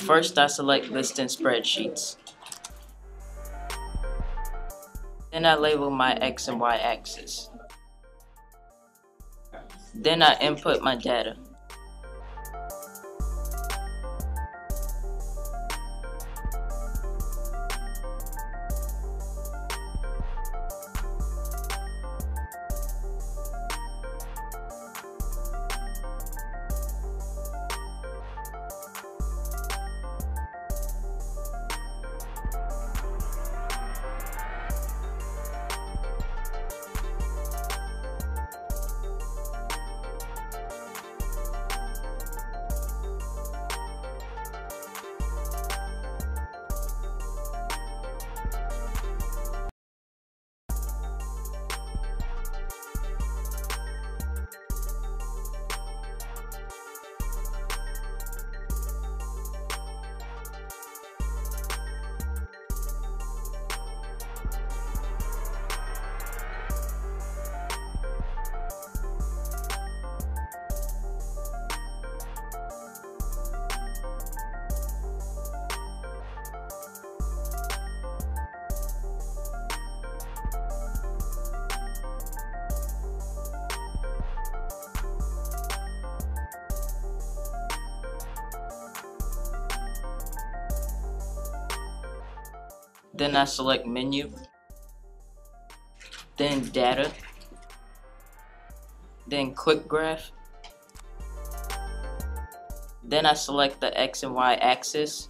First, I select List in Spreadsheets. Then I label my X and Y axis. Then I input my data. Then I select Menu, then Data, then Quick Graph. Then I select the X and Y axis.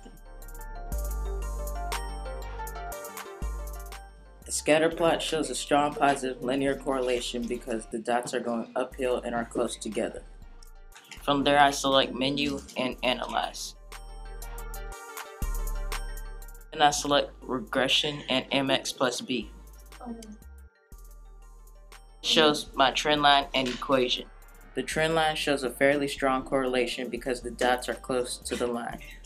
The scatter plot shows a strong positive linear correlation because the dots are going uphill and are close together. From there, I select Menu and Analyze. Then I select Regression and MX plus B. Shows my trend line and equation. The trend line shows a fairly strong correlation because the dots are close to the line.